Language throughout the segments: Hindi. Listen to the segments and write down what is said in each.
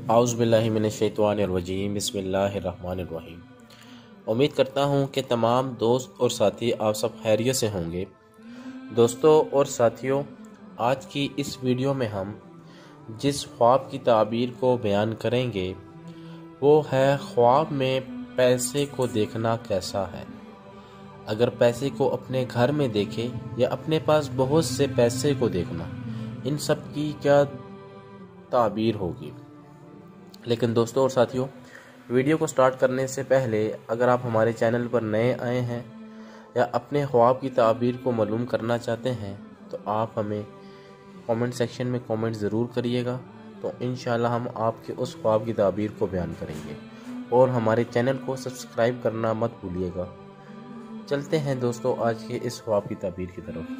औज़ुबिल्लाहि मिनश्शैतानिर्रजीम बिस्मिल्लाहिर्रहमानिर्रहीम। उम्मीद करता हूँ कि तमाम दोस्त और साथी आप सब खैरियत से होंगे। दोस्तों और साथियों, आज की इस वीडियो में हम जिस ख्वाब की ताबीर को बयान करेंगे वो है ख्वाब में पैसे को देखना कैसा है। अगर पैसे को अपने घर में देखे या अपने पास बहुत से पैसे को देखना, इन सब की क्या ताबीर होगी। लेकिन दोस्तों और साथियों, वीडियो को स्टार्ट करने से पहले अगर आप हमारे चैनल पर नए आए हैं या अपने ख्वाब की ताबीर को मालूम करना चाहते हैं तो आप हमें कमेंट सेक्शन में कमेंट ज़रूर करिएगा। तो इंशाल्लाह हम आपके उस ख्वाब की ताबीर को बयान करेंगे और हमारे चैनल को सब्सक्राइब करना मत भूलिएगा। चलते हैं दोस्तों आज के इस ख्वाब की ताबीर की तरफ।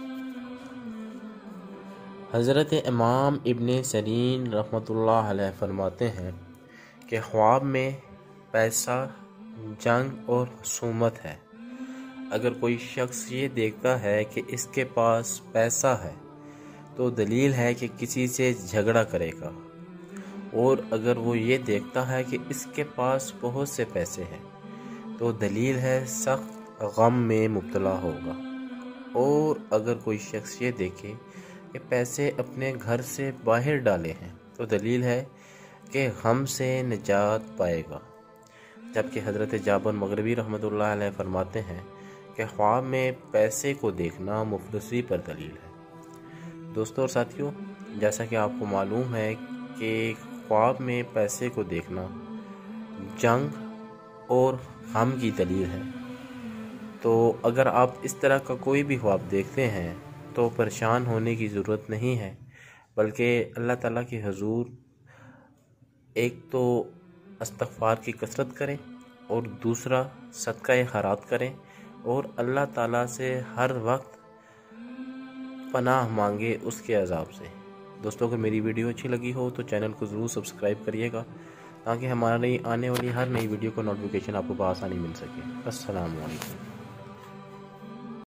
हज़रत इमाम इब्ने सीरीन रहमतुल्लाह अलैह फरमाते हैं कि ख्वाब में पैसा, जंग और हुसूमत है। अगर कोई शख्स ये देखता है कि इसके पास पैसा है तो दलील है कि किसी से झगड़ा करेगा, और अगर वो ये देखता है कि इसके पास बहुत से पैसे हैं तो दलील है सख्त गम में मुब्तला होगा। और अगर कोई शख्स ये देखे कि पैसे अपने घर से बाहर डाले हैं तो दलील है कि गम से निजात पाएगा। जबकि हज़रत जाबर मगरबी रहमतुल्लाह अलैह फरमाते हैं कि ख्वाब में पैसे को देखना मुफलिसी पर दलील है। दोस्तों और साथियों, जैसा कि आपको मालूम है कि ख्वाब में पैसे को देखना जंग और गम की दलील है। तो अगर आप इस तरह का कोई भी ख्वाब देखते हैं तो परेशान होने की ज़रूरत नहीं है, बल्कि अल्लाह ताला के हुजूर एक तो इस्तिग़फ़ार की कसरत करें और दूसरा सदका खैरात करें और अल्लाह ताला से हर वक्त पनाह मांगे उसके अज़ाब से। दोस्तों, अगर मेरी वीडियो अच्छी लगी हो तो चैनल को ज़रूर सब्सक्राइब करिएगा ताकि हमारी आने वाली हर नई वीडियो को नोटिफिकेशन आपको बआसानी मिल सके। अस्सलामु अलैकुम।